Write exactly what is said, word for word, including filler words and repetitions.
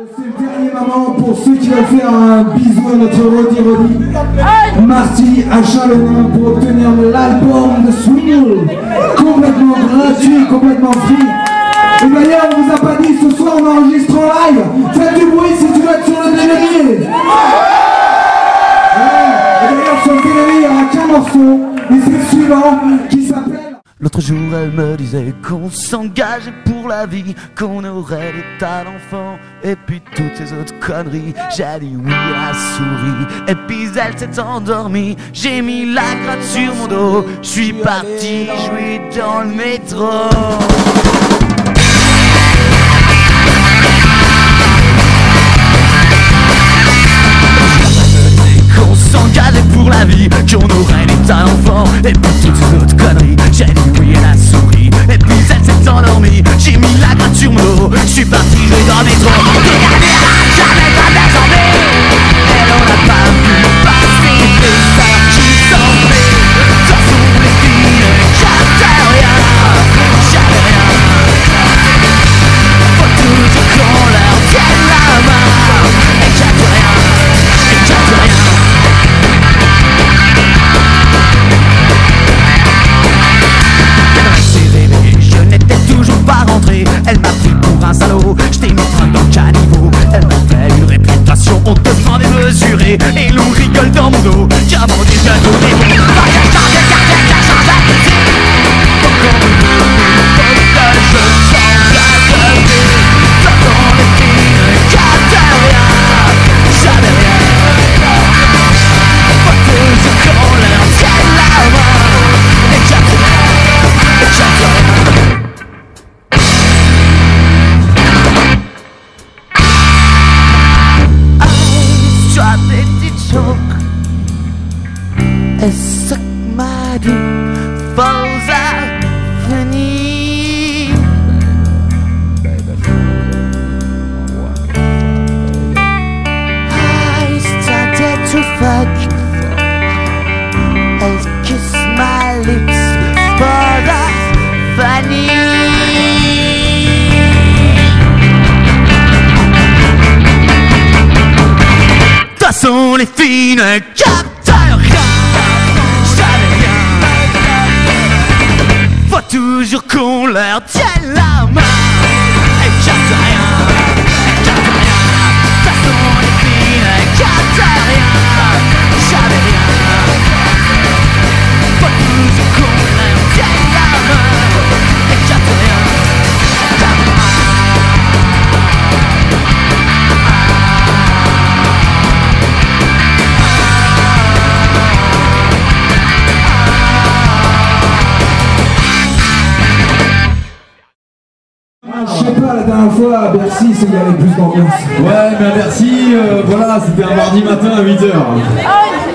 C'est le dernier moment pour ceux qui veulent faire un bisou à notre Roddy Roddy. Marty à Chalonin pour obtenir l'album de Swingle. Complètement gratuit, complètement free. Et d'ailleurs, on vous a pas dit, ce soir on enregistre en live. Faites du bruit si tu veux être sur le D V D. Ouais. Et d'ailleurs, sur le D V D, il n'y aura qu'un morceau. Et c'est le suivant qui s'appelle... L'autre jour elle me disait qu'on s'engageait pour la vie, qu'on aurait des tas d'enfants, et puis toutes ces autres conneries. J'ai dit oui à la souris, et puis elle s'est endormie. J'ai mis la gratte sur mon dos, je suis parti jouer dans le métro. Qu'on s'engageait pour la vie, qu'on aurait des tas d'enfants, et puis toutes ces autres conneries. J'ai dit oui à la souris, et puis elle s'est endormie. J'ai mis la gratte sur mon dos, je suis parti jouer dans le métro. Jamais pas d'attendez, et l'on n'a pas vu passer des heures qui s'en fait. Ce sont les filles qui n'avaient rien, j'avais rien. Faut toujours qu'on leur tienne la main, et j'avais rien, et j'avais rien. Elle m'a pris pour un salaud, j't'ai mis plein dans le caniveau. Elle m'a fait une réputation, on te demande de mesurer. Et l'on rigole dans mon dos, diamant des gâteaux des bons. Faut que je change de quartier, que je change de métier. Faut qu'on me dise, faut que je change de vie. J'attends les filles qui n'avaient rien, j'avais rien. Faut toujours qu'on leur tienne la main, et j'avais rien, et j'avais rien. Elle suck my dick, falls out, funny. I started to fuck. Elle kiss my lips, falls out, funny. De toute façon, les filles ne captent rien. Faut toujours qu'on leur tienne la main, et j'attends rien, et j'attends rien. De toute façon les filles ne captent rien, j'avais rien. Faut toujours qu'on leur tienne la main, et j'attends rien. Je sais pas, la dernière fois à Bercy, c'est qu'il y avait plus d'ambiance. Ouais, mais à Bercy, euh, voilà, c'était un mardi matin à huit heures.